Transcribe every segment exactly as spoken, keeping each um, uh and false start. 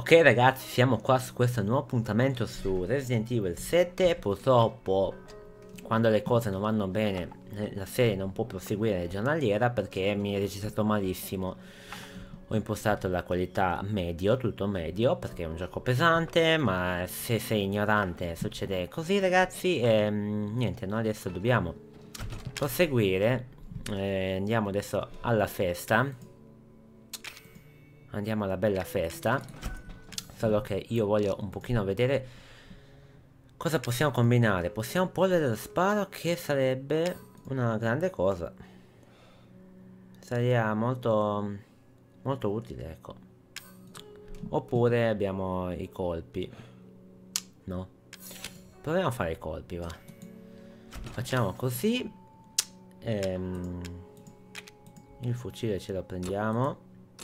Ok ragazzi, siamo qua su questo nuovo appuntamento su Resident Evil sette. Purtroppo quando le cose non vanno bene la serie non può proseguire giornaliera perché mi è registrato malissimo. Ho impostato la qualità medio, tutto medio, perché è un gioco pesante, ma se sei ignorante succede così ragazzi. E niente, noi adesso dobbiamo proseguire. eh, Andiamo adesso alla festa. Andiamo alla bella festa. Solo che io voglio un pochino vedere cosa possiamo combinare. Possiamo polvere da sparo, che sarebbe una grande cosa. Sarebbe molto molto utile, ecco. Oppure abbiamo i colpi. No, proviamo a fare i colpi, va. Facciamo così. ehm, Il fucile ce lo prendiamo.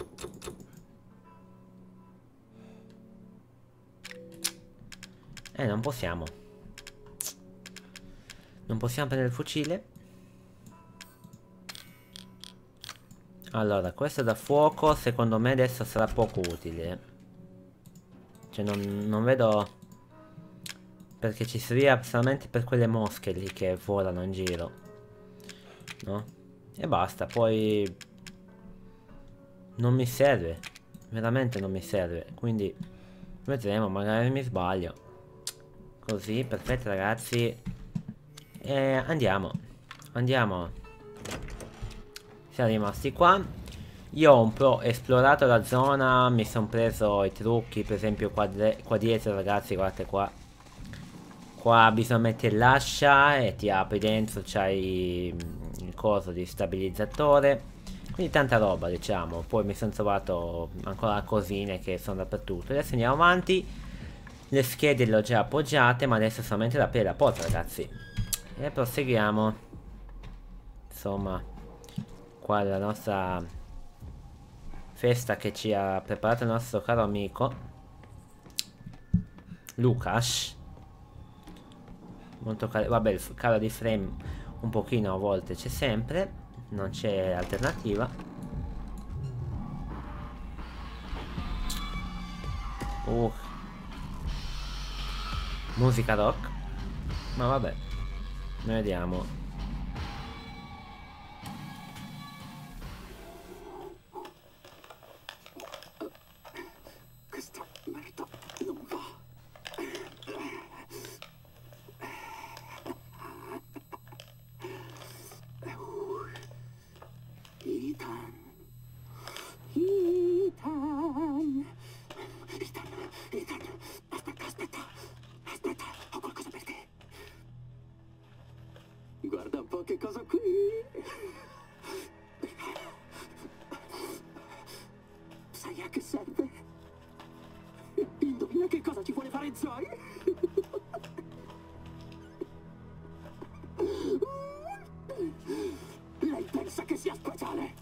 Eh, non possiamo. Non possiamo prendere il fucile. Allora, questo da fuoco secondo me adesso sarà poco utile. Cioè non, non vedo perché ci serviva solamente per quelle mosche lì che volano in giro, no? E basta, poi non mi serve. Veramente non mi serve. Quindi vedremo, magari mi sbaglio. Così, perfetto ragazzi. E andiamo. Andiamo. Siamo rimasti qua. Io ho un po' esplorato la zona. Mi sono preso i trucchi. Per esempio qua, qua dietro ragazzi, guardate qua. Qua bisogna mettere l'ascia e ti apri dentro. C'hai il coso di stabilizzatore. Quindi tanta roba diciamo. Poi mi sono trovato ancora cosine che sono dappertutto. Adesso andiamo avanti. Le schede le ho già appoggiate, ma adesso solamente la aprire la porta ragazzi. E proseguiamo. Insomma, qua la nostra festa che ci ha preparato il nostro caro amico Lucas. Molto caro. Vabbè, il calo di frame un pochino a volte c'è sempre. Non c'è alternativa. Uh Musica rock. Ma vabbè, noi vediamo. Questa merda non va. Ethan. Ethan. Ethan. Ethan. Aspetta, aspetta. Aspetta, ho qualcosa per te. Guarda un po' che cosa ho qui. Sai a che serve? Indovina che cosa ci vuole fare Zoe? Lei pensa che sia speciale?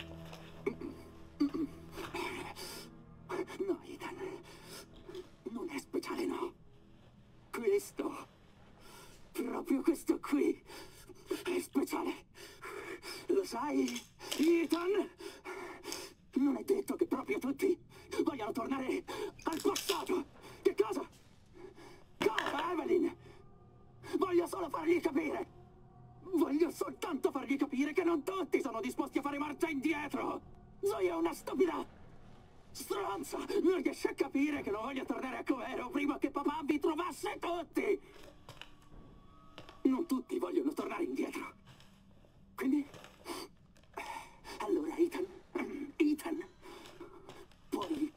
No, Ethan. Non è speciale, no. Questo, proprio questo qui, è speciale. Lo sai, Ethan? Non è detto che proprio tutti vogliano tornare al passato. Che cosa? Cosa, Evelyn? Voglio solo fargli capire. Voglio soltanto fargli capire che non tutti sono disposti a fare marcia indietro. Zoe è una stupida stronza. Non riesce a capire che non voglio tornare a come ero prima che papà vi trovasse tutti. Non tutti vogliono tornare indietro. Quindi... Allora, Ethan... Ethan... Puoi...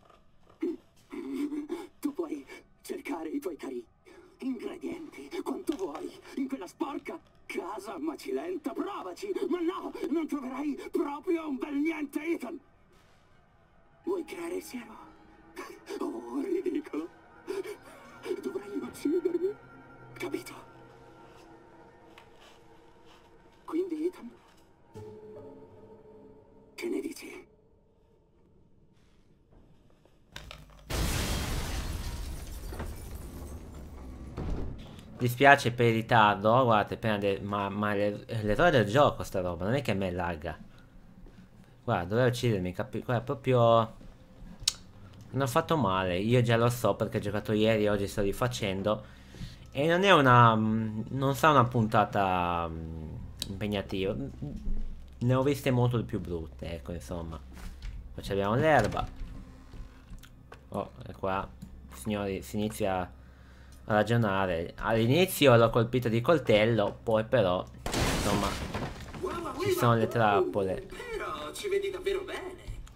Tu puoi cercare i tuoi cari ingredienti quanto vuoi in quella sporca casa macilenta. Provaci! Ma no! Non troverai proprio un bel niente, Ethan! Vuoi creare il siero? Oh, ridicolo! Dovrai uccidermi, capito? Quindi, Ethan, che ne dici? Dispiace per il ritardo, guardate, appena de- ma, ma le- l'errore del gioco sta roba, non è che a me lagga. Guarda, doveva uccidermi, capi- guarda, proprio Non ho fatto male, io già lo so perché ho giocato ieri e oggi sto rifacendo. E non è una... mm, non sarà una puntata mm, impegnativa. Ne ho viste molto più brutte, ecco, insomma. Poi abbiamo l'erba. Oh, e qua, signori, si inizia a ragionare. All'inizio l'ho colpito di coltello, poi però, insomma, ci sono le trappole. Però ci vedi davvero bene.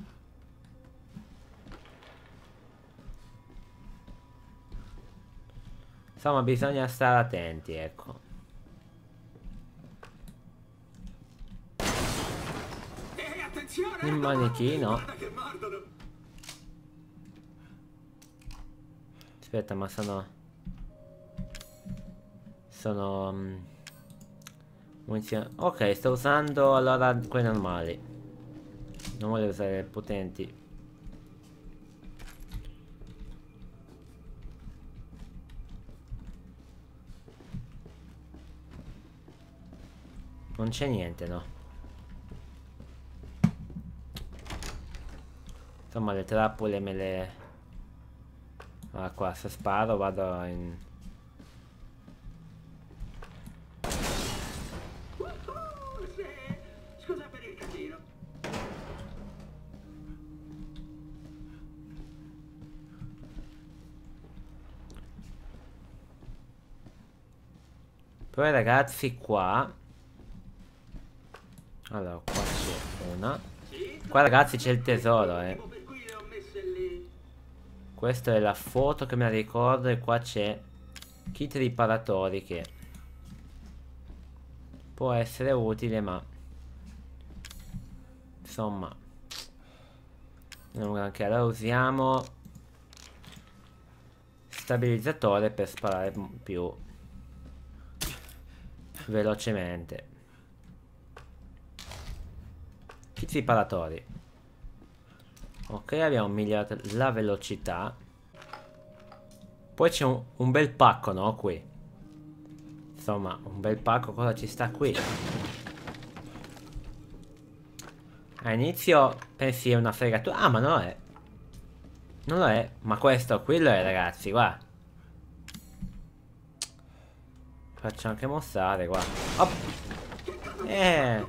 Insomma, bisogna stare attenti, ecco. E attenzione! Il manichino. Guarda che mordono. Aspetta, ma sono... Sono... mm, munizioni. Ok, sto usando allora quelle normali. Non voglio usare le potenti. Non c'è niente, no. Insomma, le trappole me le... Ah, qua, se sparo vado in... Uh, sì. Scusa per il casino. Poi ragazzi qua... Allora, qua c'è una. Qua ragazzi c'è il tesoro, eh. Per cui le ho messe lì. Questa è la foto che me la ricordo. E qua c'è kit riparatori che può essere utile, ma insomma non granché. Allora usiamo stabilizzatore per sparare più velocemente. Kit riparatori. Ok, abbiamo migliorato la velocità. Poi c'è un, un bel pacco, no? Qui. Insomma, un bel pacco. Cosa ci sta qui? A inizio pensi è una fregatura. Ah, ma non lo è. Non lo è. Ma questo, quello è, ragazzi, qua. Faccio anche mostrare, qua. Oh. Eh.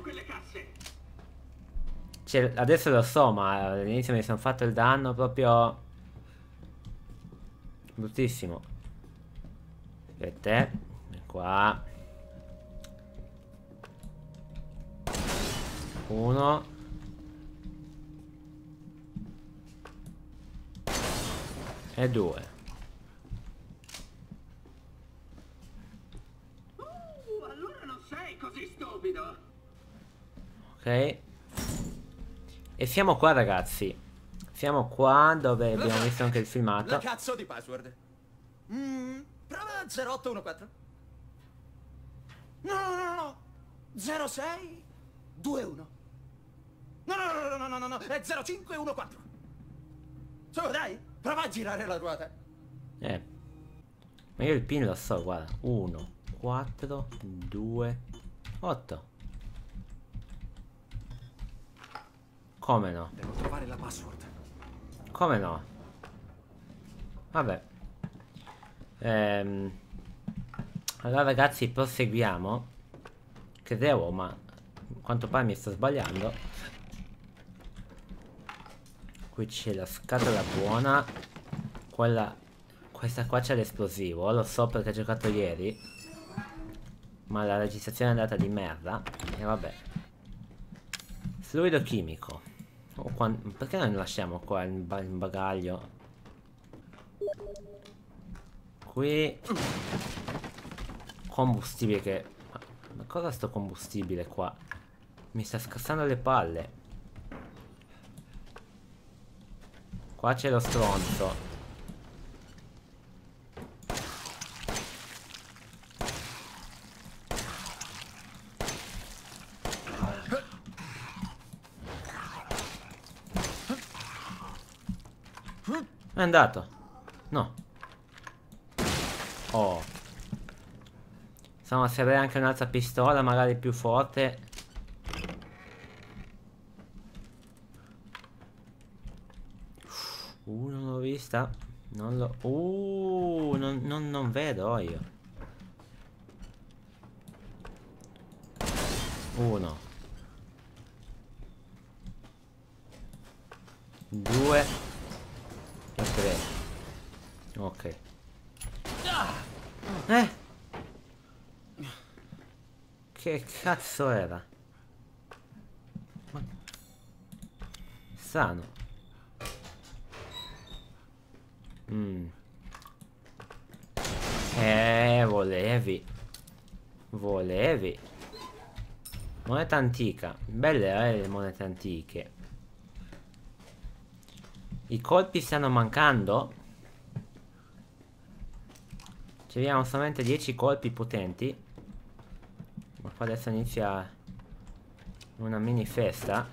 Cioè, adesso lo so, ma all'inizio mi sono fatto il danno proprio... bruttissimo. Aspetta, qua. Uno. E due. Uh, allora non sei così stupido. Ok. E siamo qua, ragazzi. Siamo qua dove abbiamo visto anche il filmato. La cazzo di password. Mm, prova zero otto uno quattro. No, no, no, no, no. zero sei due uno. No, no, no, no, no, no, no, no. È zero cinque uno quattro. Su, dai, prova a girare la ruota. Eh. Ma io il pin lo so, guarda. uno, quattro, due, otto. Come no? Devo trovare la password. Come no? Vabbè. Ehm. Allora ragazzi, proseguiamo. Credevo, ma a quanto pare mi sto sbagliando. Qui c'è la scatola buona. Quella... Questa qua c'è l'esplosivo. Lo so perché ho giocato ieri. Ma la registrazione è andata di merda. E vabbè. Fluido chimico. Oh, quan... Perché non lasciamo qua il, ba il bagaglio? Qui combustibile che... Ma, ma cosa sto combustibile qua? Mi sta scassando le palle. Qua c'è lo stronzo. È andato. No. Oh. Insomma, serve anche un'altra pistola, magari più forte. Uno, Non l'ho vista. Non lo... Uh, non, non, non vedo io. Uno. Due. E tre. Ok. Eh? Che cazzo era? Ma... Strano. Mm. Eh, volevi. Volevi. Moneta antica. Belle eh, le monete antiche. I colpi stanno mancando. Ci abbiamo solamente dieci colpi potenti. Ma qua adesso inizia una mini festa.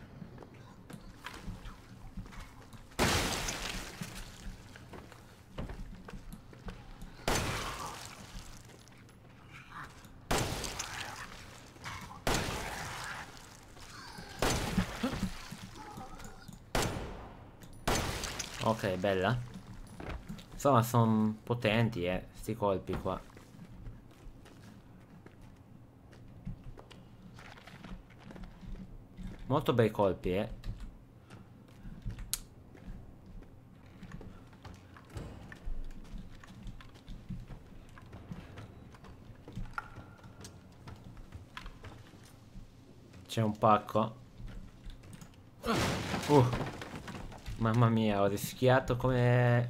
Ok, bella. Insomma, sono potenti, eh, sti colpi qua. Molto bei colpi, eh. C'è un pacco. Uh. Mamma mia, ho rischiato come...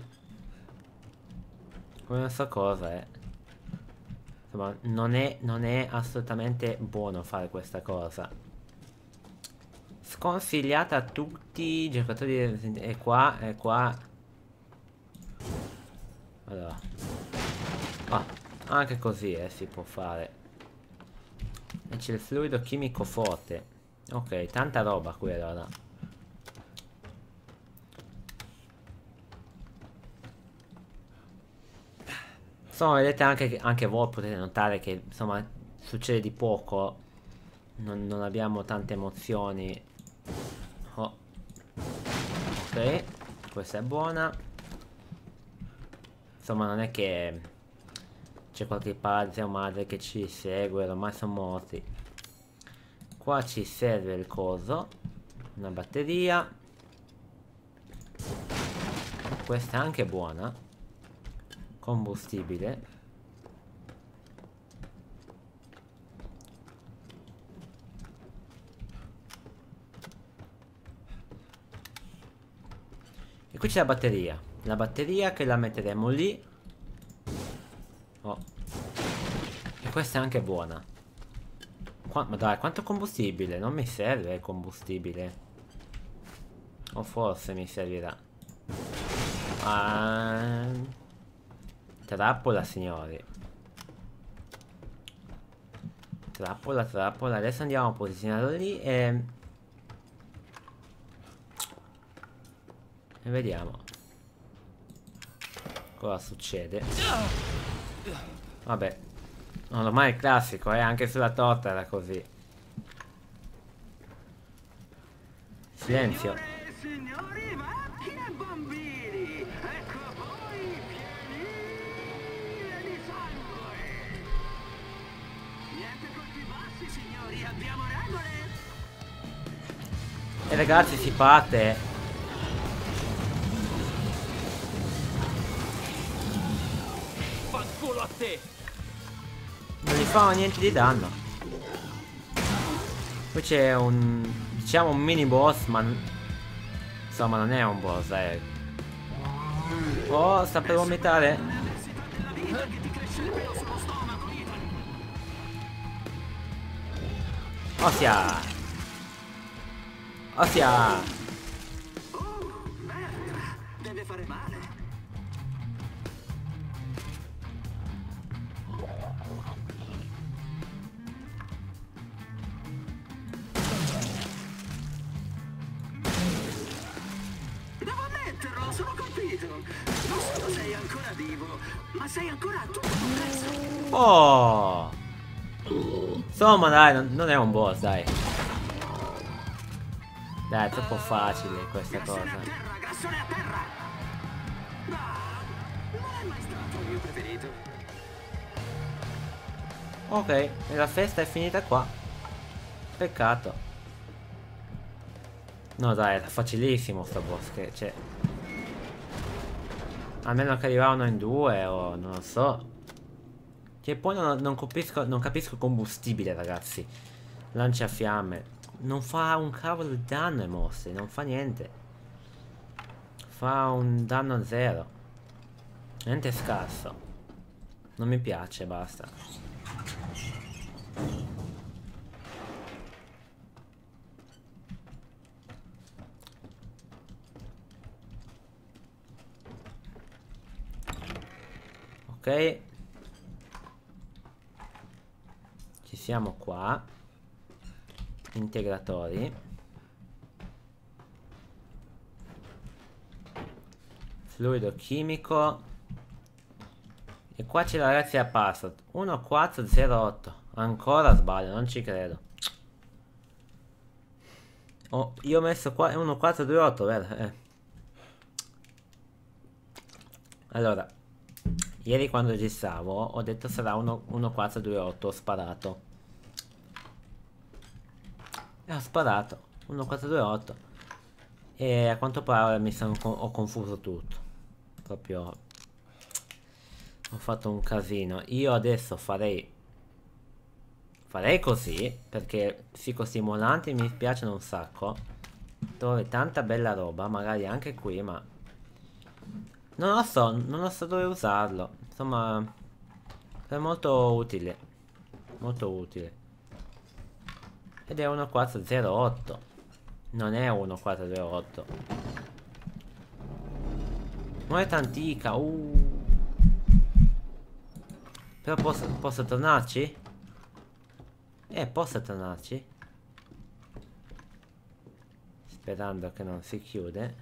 come non so cosa, eh. Insomma, non è, non è assolutamente buono fare questa cosa. Sconsigliata a tutti i giocatori. E qua, e qua. Allora. Ah, anche così, eh, si può fare. E c'è il fluido chimico forte. Ok, tanta roba qui allora. Insomma, vedete anche, che, anche voi potete notare che insomma succede di poco. Non, non abbiamo tante emozioni. Oh. Ok, questa è buona. Insomma, non è che c'è qualche padre o madre che ci segue, ormai sono morti. Qua ci serve il coso. Una batteria. Questa è anche buona. Combustibile. E qui c'è la batteria. La batteria che la metteremo lì. Oh. E questa è anche buona. Qua, ma dai, quanto combustibile? Non mi serve il combustibile. O forse mi servirà. Ah... Trappola, signori. Trappola, trappola. Adesso andiamo a posizionarlo lì e... E vediamo cosa succede. Vabbè. Non ormai è classico, eh. Anche sulla torta era così. Silenzio. Signori, vacchi e bambini, ecco voi pienine di sangue. Niente colpi bassi, signori, abbiamo regole. E ragazzi, si parte. Fanculo a te! Non gli fa niente di danno. Poi c'è un... diciamo un mini boss, ma... insomma non è un boss, eh. Oh, sta per vomitare. Ossia. Ossia. Oh, merda, deve fare male. Devo ammetterlo, sono colpito. Non solo sei ancora vivo, ma sei ancora tutto compresso. Oh. Insomma dai, non, non è un boss, dai. Dai, è troppo facile questa Grassone a cosa. terra, grassone a terra. preferito? Ok, e la festa è finita qua. Peccato. No dai, era facilissimo sto boss, che cioè... A meno che arrivavano in due o non lo so. Che poi non, non capisco, non capisco combustibile, ragazzi. Lanciafiamme. Non fa un cavolo di danno ai mostri, non fa niente. Fa un danno zero. Niente scarso. Non mi piace, basta. Ok. Ci siamo qua. Integratori. Fluido chimico. E qua c'è la ragazzi a password uno quattro zero otto. Ancora sbaglio, non ci credo. Oh, io ho messo qua uno quattro due otto, vero? Eh. Allora, ieri quando registravo ho detto sarà uno quattro due otto. Ho sparato. E ho sparato uno quattro due otto. E a quanto pare mi sono, ho confuso tutto. Proprio ho fatto un casino. Io adesso farei Farei così, perché psicostimolanti mi piacciono un sacco. Trovo tanta bella roba, magari anche qui, ma non lo so, non lo so dove usarlo. Insomma, è molto utile. Molto utile. Ed è uno quattro zero otto. Non è uno quattro due otto. Moneta antica, uh. Però posso, posso tornarci? Eh, posso tornarci? Sperando che non si chiude.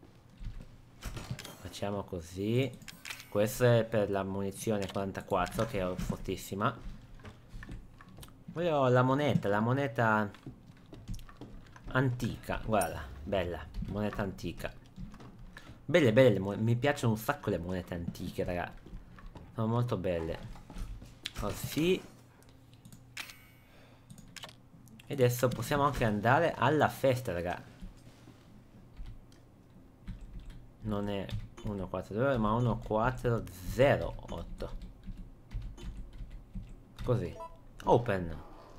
Facciamo così. Questo è per la munizione quarantaquattro, che è fortissima. Voglio la moneta, la moneta antica. Guarda, bella, moneta antica. Belle, belle, mi piacciono un sacco le monete antiche, raga. Sono molto belle. Così. E adesso possiamo anche andare alla festa, raga. Non è uno quattro due ma uno quattro zero otto. Così. Open.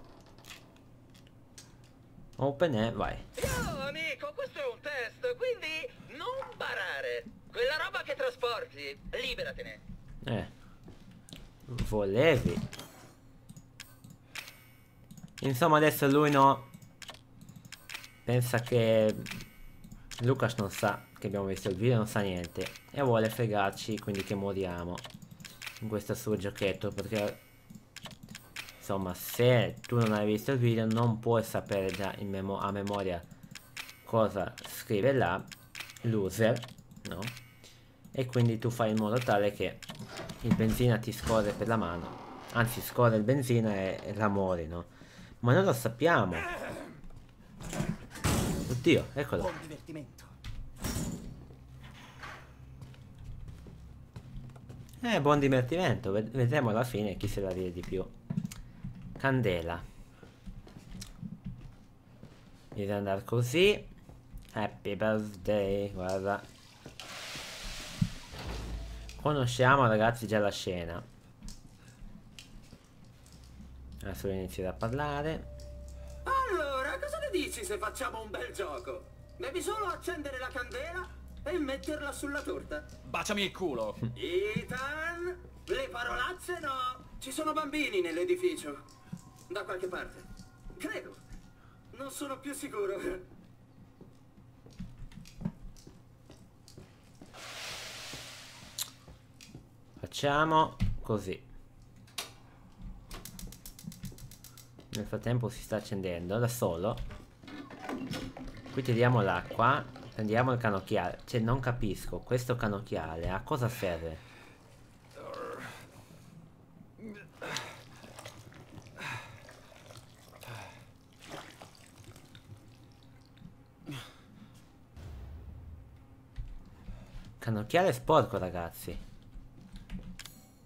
Open e vai. Yo, amico, questo è un test, quindi non barare. Quella roba che trasporti, liberatene. Eh. Volevi. Insomma, adesso lui no. Pensa che Lucas non sa che abbiamo visto il video, non sa niente. E vuole fregarci, quindi che moriamo in questo suo giochetto. Perché insomma, se tu non hai visto il video, non puoi sapere già in memo a memoria cosa scrive là loser, no? E quindi tu fai in modo tale che il benzina ti scorre per la mano. Anzi, scorre il benzina e, e la muori, no? Ma noi lo sappiamo. Oddio, eccolo. Buon divertimento. Eh, buon divertimento. Ved vedremo alla fine chi se la ride di più. Candela. Bisogna andare così. Happy birthday. Guarda. Conosciamo, ragazzi, già la scena. Adesso inizierà a parlare. Allora, cosa ne dici se facciamo un bel gioco? Devi solo accendere la candela e metterla sulla torta. Baciami il culo. Ethan, le parolacce no. Ci sono bambini nell'edificio. Da qualche parte. Credo. Non sono più sicuro. Facciamo così. Nel frattempo si sta accendendo da solo. Qui tiriamo l'acqua. Prendiamo il cannocchiale. Cioè, non capisco. Questo cannocchiale a cosa serve? Cannocchiale sporco, ragazzi.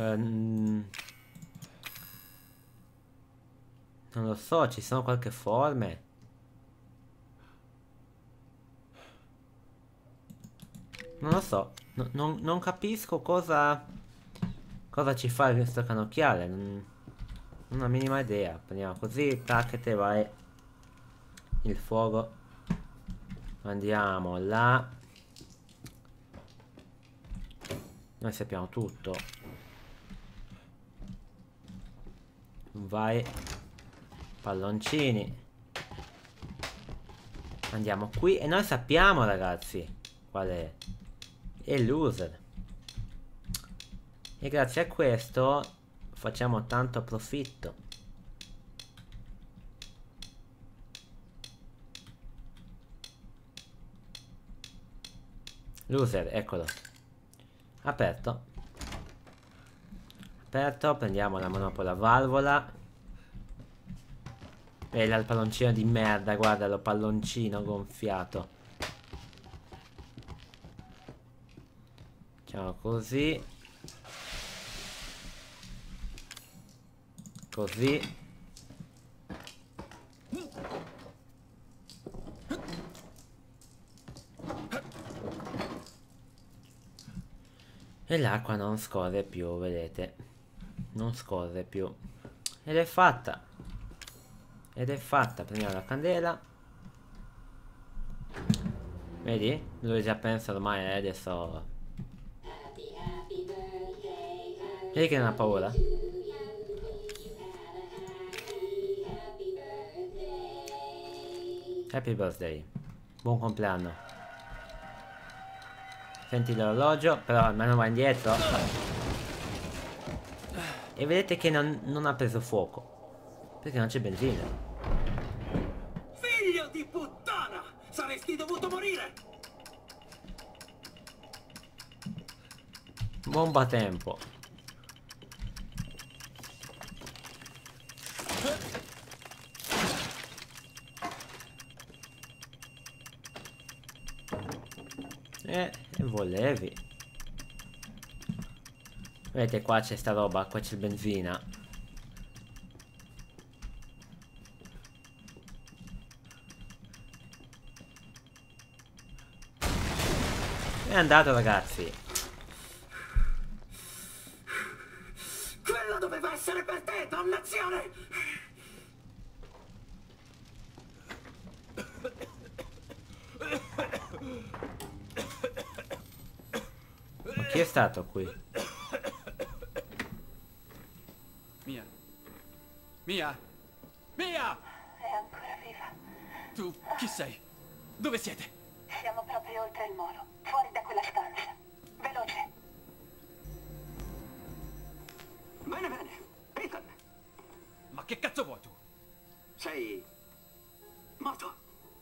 Ehm, non lo so, ci sono qualche forme. Non lo so. No, non, non capisco cosa... Cosa ci fa questo cannocchiale. Non, non ho la minima idea. Prendiamo così, tac, e te vai. Il fuoco. Andiamo là. Noi sappiamo tutto. Vai. Palloncini. Andiamo qui. E noi sappiamo, ragazzi, qual è. È loser. E grazie a questo facciamo tanto profitto. Loser, eccolo. Aperto. Aperto, prendiamo la manopola valvola. E il palloncino di merda, guardalo, palloncino gonfiato. Facciamo così. Così. E l'acqua non scorre più, vedete. Non scorre più. Ed è fatta. Ed è fatta. Prendiamo la candela. Vedi? Lui già pensa ormai, eh, adesso. Vedi che non ha paura. Happy birthday. Buon compleanno. Senti l'orologio, però almeno va indietro. E vedete che non, non ha preso fuoco. Perché non c'è benzina. Figlio di puttana! Saresti dovuto morire! Bomba a tempo. Eh, e volevi. Vedete, qua c'è sta roba, qua c'è benzina. È andato, ragazzi. Quello doveva essere per te, dannazione! Ma chi è stato qui? Mia. Mia. Mia! È ancora viva. Tu chi sei? Dove siete? Siamo proprio oltre il molo, fuori da quella stanza. Veloce. Bene, bene. Ethan, Ma che cazzo vuoi tu? sei... morto.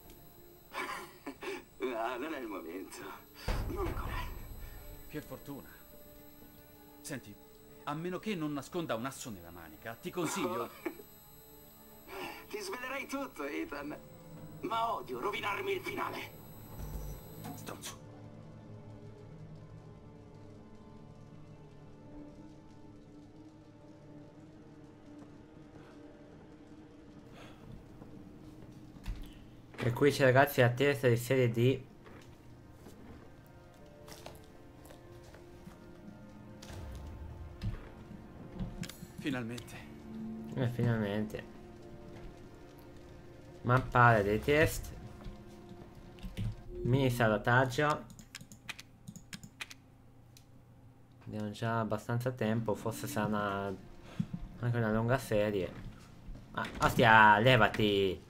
Ah, non è il momento. Non ancora. Che fortuna. Senti, a meno che non nasconda un asso nella manica, ti consiglio... Ti svelerei tutto, Ethan. Ma odio rovinarmi il finale. Stronzo. E qui c'è, ragazzi, la terza di serie D. Finalmente. E finalmente. Mappare dei test. Mini salvataggio. Abbiamo già abbastanza tempo. Forse sarà una... anche una lunga serie. Ah, ostia, levati.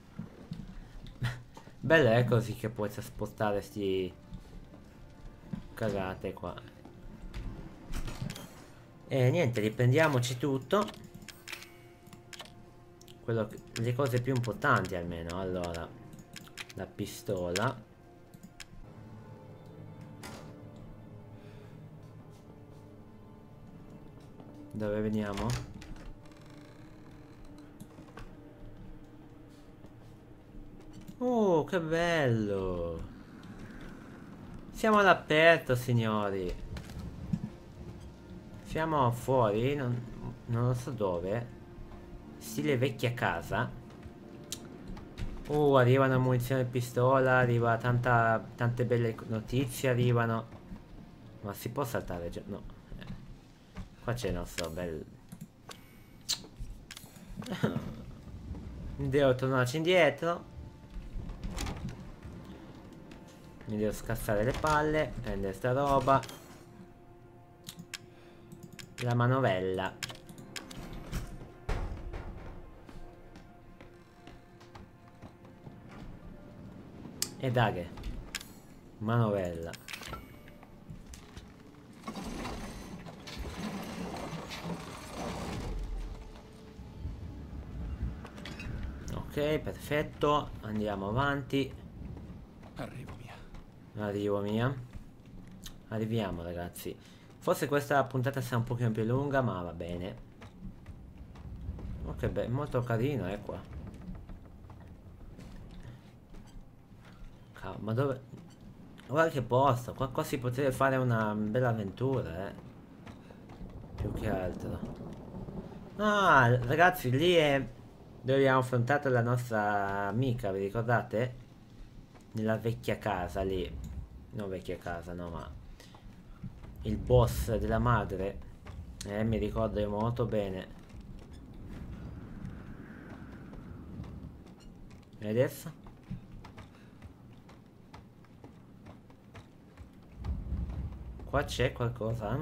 Bello è così che puoi spostare sti cagate qua. E niente, riprendiamoci tutto. Quello che, le cose più importanti almeno. Allora, la pistola. Dove veniamo? Oh, che bello! Siamo all'aperto, signori. Siamo fuori, non, non lo so dove. Stile vecchia casa. Uh, arrivano munizioni e pistola, arriva tanta, tante belle notizie, arrivano. Ma si può saltare già? No. Eh. Qua c'è il nostro bel... Devo tornarci indietro. Mi devo scassare le palle, prendere sta roba. La manovella. E daghe. Manovella. Ok, perfetto. Andiamo avanti. Arrivo, Mia. Arrivo, Mia. Arriviamo, ragazzi. Forse questa puntata sarà un pochino più lunga, ma va bene. Ok, beh, molto carino, eh, qua. Cavolo, ma dove... Guarda che posto, qua, qua si potrebbe fare una bella avventura, eh. Più che altro. Ah, ragazzi, lì è... dove abbiamo affrontato la nostra amica, vi ricordate? Nella vecchia casa lì. Non vecchia casa, no, ma... il boss della madre. Eh, mi ricordo molto bene. E adesso? Qua c'è qualcosa?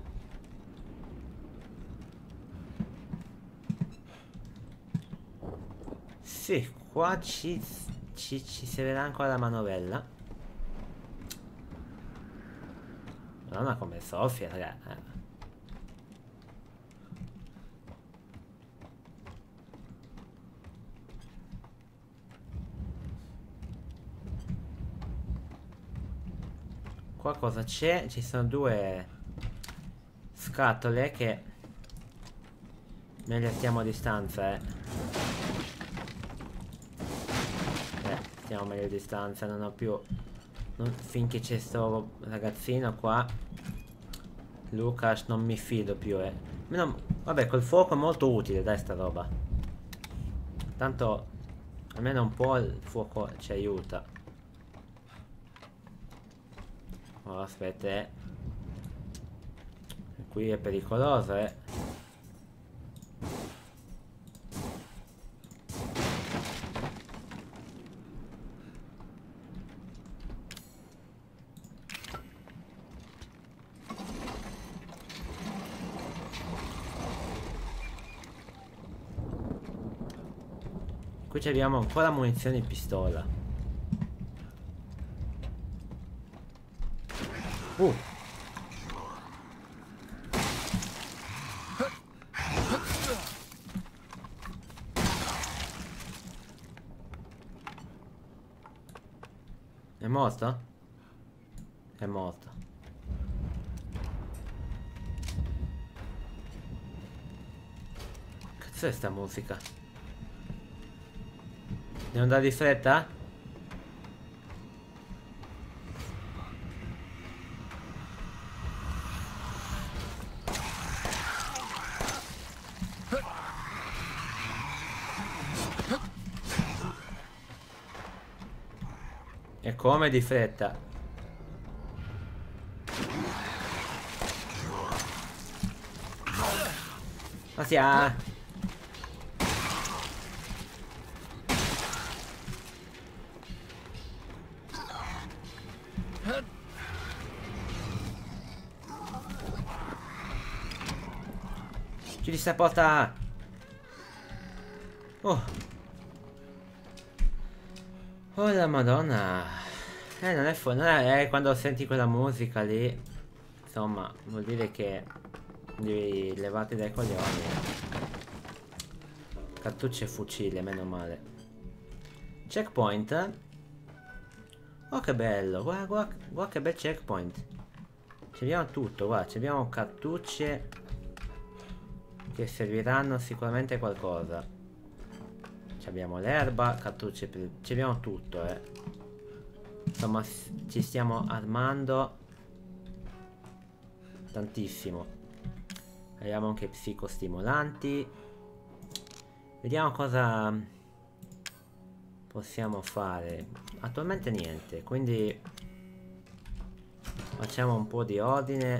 Sì, qua ci, ci, ci servirà ancora la manovella. Madonna come soffia, raga. Eh. Qua cosa c'è? Ci sono due scatole che meglio stiamo a distanza, eh. Eh, stiamo meglio a distanza, non ho più... Non, finché c'è sto ragazzino qua, Lucas, non mi fido più, eh. Meno, vabbè, col fuoco è molto utile, dai, sta roba. Tanto almeno un po' il fuoco ci aiuta. Oh, aspetta, eh. Qui è pericoloso, eh. Qui abbiamo ancora munizioni di pistola. Uh. È morto? È morto. Cazzo è sta musica? Devo andare di fretta? E come di fretta? Ma si ha... Chiudi sta porta. Oh. Oh la madonna. Eh non è fu- non è, eh, quando senti quella musica lì. Insomma, vuol dire che devi levarti dai coglioni. Cartucce e fucile, meno male. Checkpoint. Oh che bello. Guarda, guarda, guarda che bel checkpoint. Ci abbiamo tutto, guarda, ci abbiamo cartucce che serviranno sicuramente qualcosa. Ci abbiamo l'erba, cartucce per... ci abbiamo tutto, eh. Insomma, ci stiamo armando tantissimo. Abbiamo anche psicostimolanti. Vediamo cosa possiamo fare. Attualmente niente, quindi facciamo un po' di ordine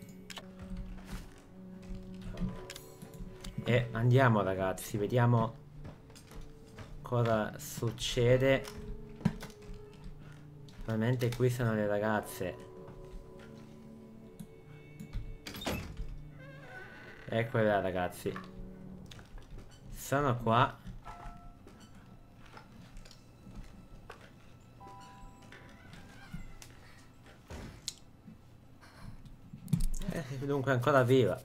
e andiamo ragazzi, vediamo cosa succede. Probabilmente qui sono le ragazze. Eccole là ragazzi, sono qua. Eh, dunque ancora viva.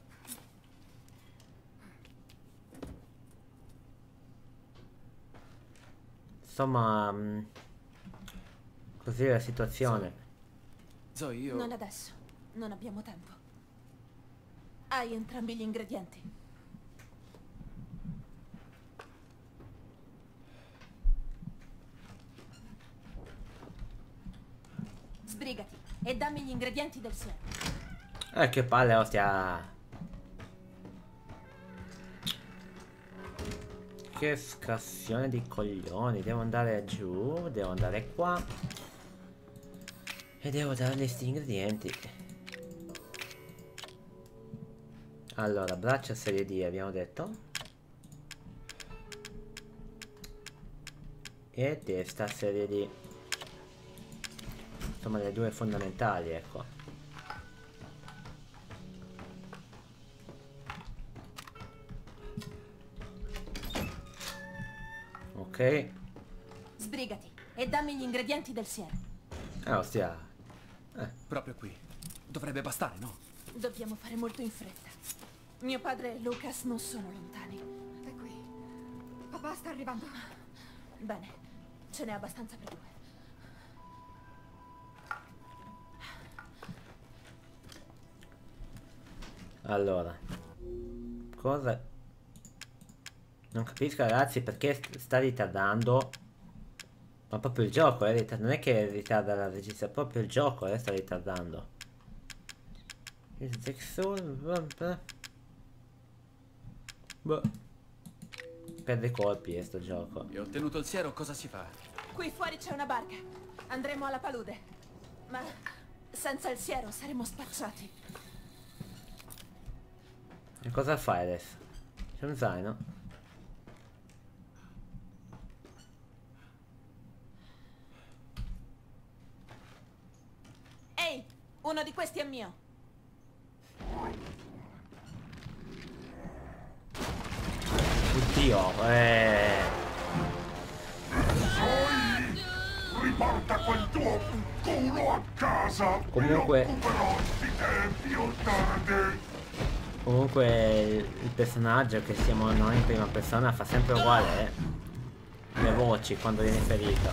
Insomma, mh, così è la situazione. Zoe, io... Non adesso. Non abbiamo tempo. Hai entrambi gli ingredienti. Sbrigati e dammi gli ingredienti del siero. Eh, che palle, ostia. Che scassione di coglioni. Devo andare giù, devo andare qua e devo dargli sti ingredienti. Allora, braccia serie D abbiamo detto. E testa serie D. Insomma le due fondamentali, ecco. Ok. Sbrigati e dammi gli ingredienti del siero. Eh, ostia. Eh. Proprio qui. Dovrebbe bastare, no? Dobbiamo fare molto in fretta. Mio padre e Lucas non sono lontani. È qui. Papà sta arrivando. Bene, ce n'è abbastanza per due. Allora, cosa? Non capisco ragazzi perché st sta ritardando. Ma proprio il gioco è ritardato. Non è che ritarda la registrazione, proprio il gioco eh, sta ritardando. Boh. Perde colpi eh, sto gioco. E ottenuto il siero, cosa si fa? Qui fuori c'è una barca. Andremo alla palude. Ma senza il siero saremo spacciati. E cosa fai adesso? C'è un zaino? Ehi, uno di questi è mio. Oddio, eh. Riporta quel tuo culo a casa. Comunque. Mi occuperò di te più tardi. Comunque il, il personaggio che siamo noi in prima persona fa sempre uguale, eh. Le voci quando viene ferito.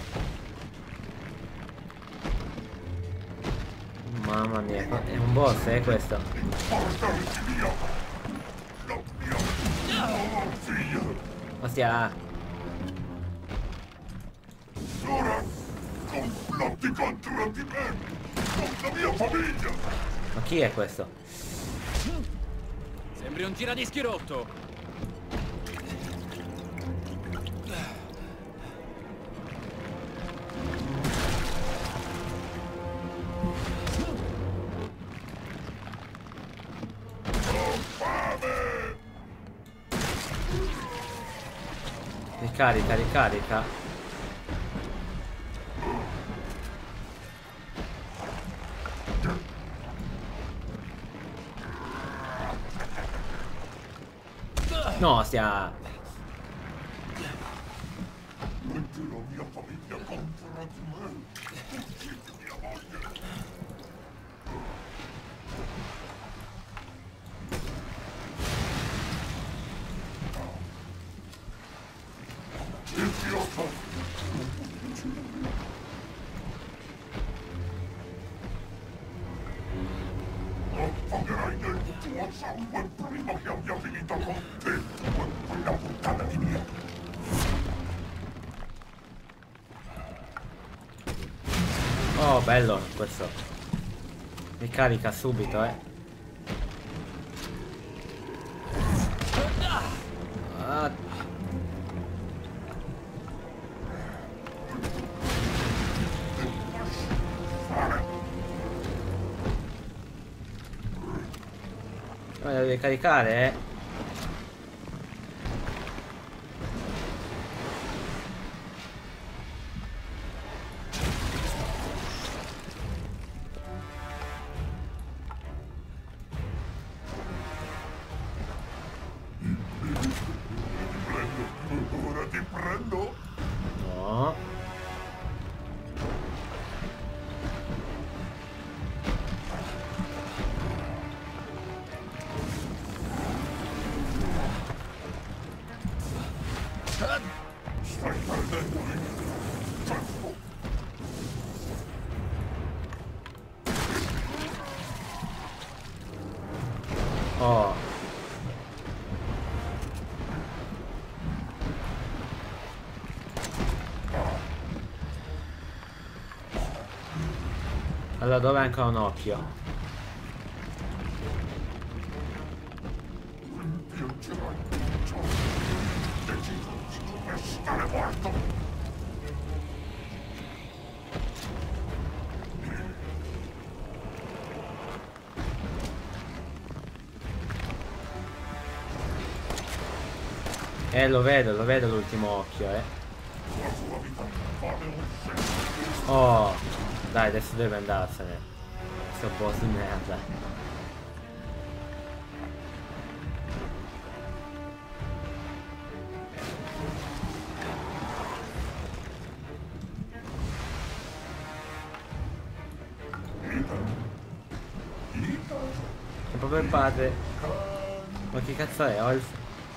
Mamma mia, è un boss, eh, questo. Portati via. La mia nuova figlia. Ostia. Ora complotti contro di me. Con la mia famiglia. Ma chi è questo? Sembri un giradischi rotto. Ricarica, ricarica. No, stia. Metti la mia famiglia contro di me. Uccidi mia moglie. Idiota. Lo pagherai nel tuo sangue prima che abbia finito con te. Quella puttana di mia. Oh, bello questo. Ricarica subito, eh. devi caricare, eh? Ora ti prendo. No. Stai perdendo il tempo. Oh. Allora, dove è ancora un occhio? Piangerai ciò. Decido di restare morto. Eh, lo vedo, lo vedo l'ultimo occhio, eh. La sua vita vale un senso. Oh. Dai, adesso deve andarsene. Sto boss di merda. È proprio il padre. Ma che cazzo è? Olf?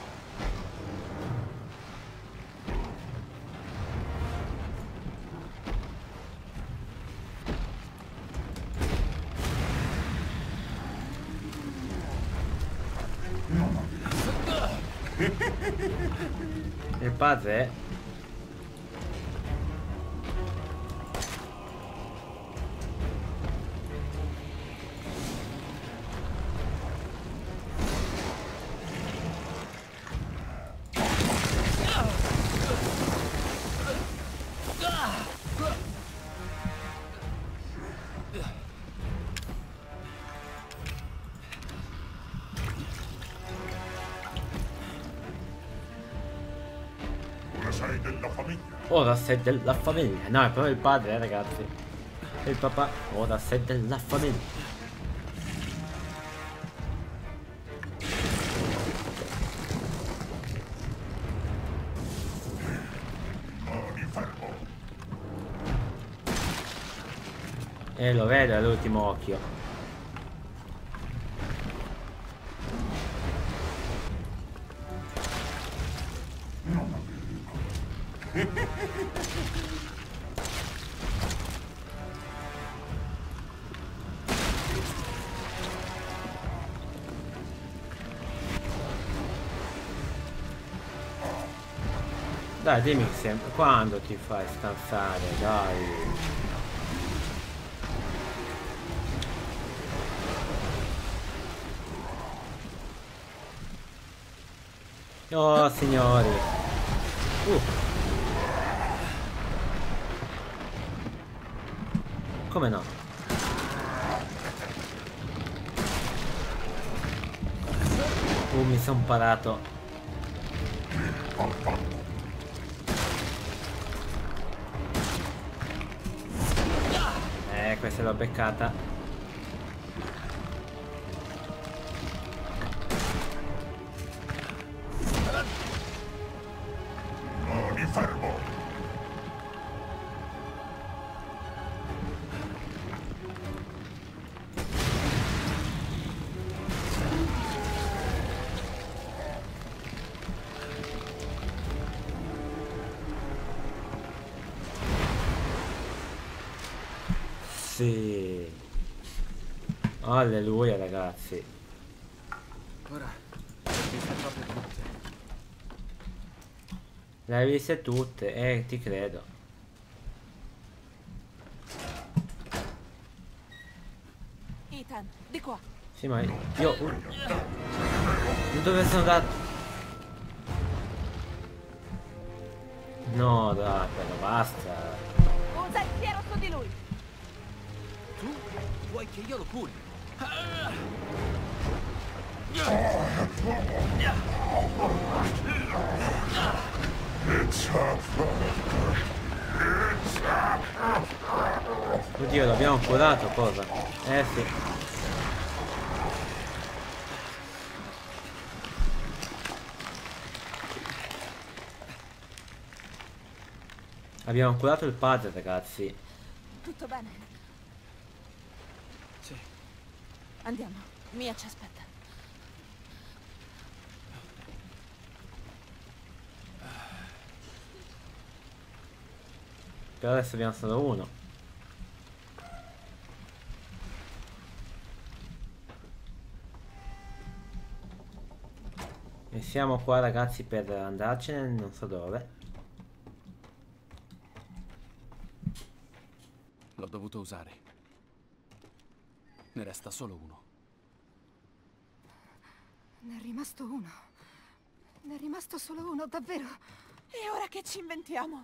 Il padre? Ora sei della famiglia. Ora sei della famiglia. No, è proprio il padre, eh, ragazzi. Il papà. Ora sei della famiglia. Mani fermo. E lo vedo, è l'ultimo occhio. Dai, dimmi sempre quando ti fai scansare, dai. Oh, signori. Uh. Come no? Uh, mi son parato. Eh, questa l'ho beccata. Mani fermo. Sì. Alleluia, ragazzi. Ora, le ho viste proprio tutte. Le hai viste tutte? Eh, ti credo. Ethan, di qua. Sì, ma io... Uh, dove sono andato? No, dai, però basta. Usa il fiero su di lui. Tu vuoi che io lo curi? Oddio, l'abbiamo curato, cosa? Eh sì. Abbiamo curato il padre, ragazzi. Tutto bene? Sì. Andiamo. Mia ci aspetta. Per adesso abbiamo solo uno. E siamo qua, ragazzi, per andarcene non so dove. L'ho dovuto usare. Ne resta solo uno. Ne è rimasto uno. Ne è rimasto solo uno, davvero. E ora che ci inventiamo?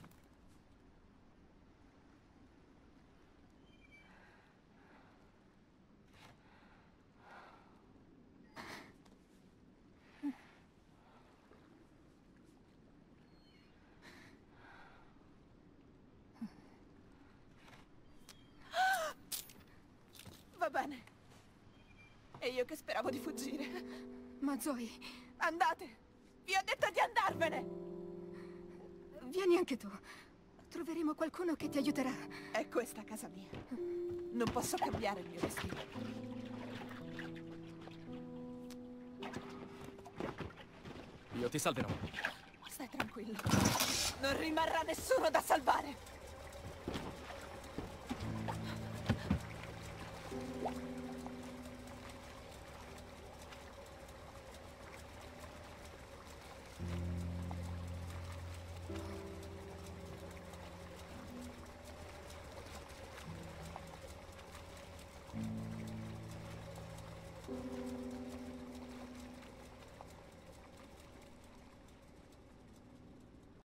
Va bene. E io che speravo di fuggire. Ma Zoe, Andate! Vi ho detto di andarvene! vieni anche tu. Troveremo qualcuno che ti aiuterà. È questa casa mia. Non posso cambiare il mio destino. Io ti salverò. Stai tranquillo. Non rimarrà nessuno da salvare.